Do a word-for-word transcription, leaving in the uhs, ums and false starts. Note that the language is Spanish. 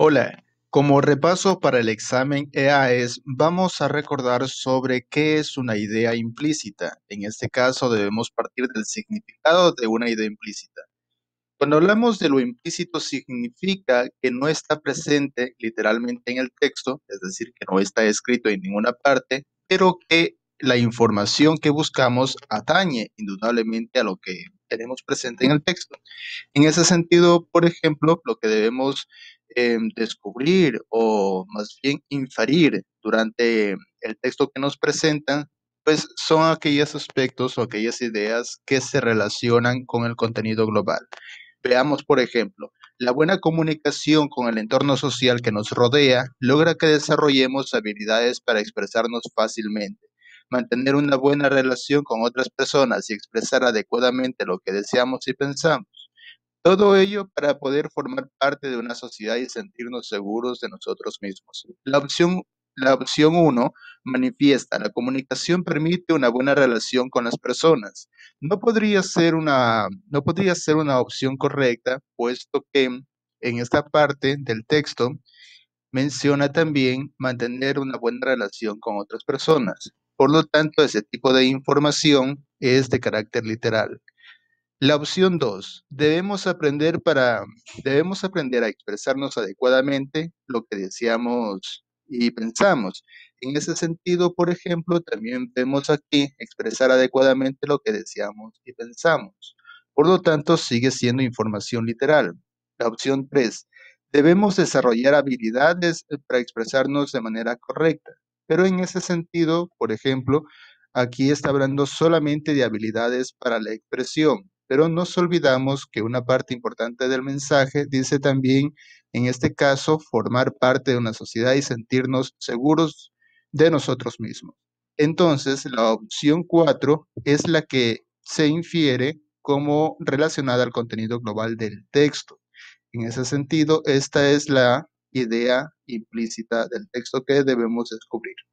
Hola, como repaso para el examen E A E S, vamos a recordar sobre qué es una idea implícita. En este caso, debemos partir del significado de una idea implícita. Cuando hablamos de lo implícito, significa que no está presente literalmente en el texto, es decir, que no está escrito en ninguna parte, pero que la información que buscamos atañe indudablemente a lo que tenemos presente en el texto. En ese sentido, por ejemplo, lo que debemos eh, descubrir o más bien inferir durante el texto que nos presentan, pues son aquellos aspectos o aquellas ideas que se relacionan con el contenido global. Veamos, por ejemplo, la buena comunicación con el entorno social que nos rodea logra que desarrollemos habilidades para expresarnos fácilmente. Mantener una buena relación con otras personas y expresar adecuadamente lo que deseamos y pensamos. Todo ello para poder formar parte de una sociedad y sentirnos seguros de nosotros mismos. La opción, la opción uno manifiesta, la comunicación permite una buena relación con las personas. No podría ser una, no podría ser una opción correcta, puesto que en esta parte del texto menciona también mantener una buena relación con otras personas. Por lo tanto, ese tipo de información es de carácter literal. La opción dos, debemos aprender para, debemos aprender a expresarnos adecuadamente lo que deseamos y pensamos. En ese sentido, por ejemplo, también vemos aquí expresar adecuadamente lo que deseamos y pensamos. Por lo tanto, sigue siendo información literal. La opción tres, debemos desarrollar habilidades eh, para expresarnos de manera correcta. Pero en ese sentido, por ejemplo, aquí está hablando solamente de habilidades para la expresión, pero nos olvidamos que una parte importante del mensaje dice también, en este caso, formar parte de una sociedad y sentirnos seguros de nosotros mismos. Entonces, la opción cuatro es la que se infiere como relacionada al contenido global del texto. En ese sentido, esta es la idea implícita del texto que debemos descubrir.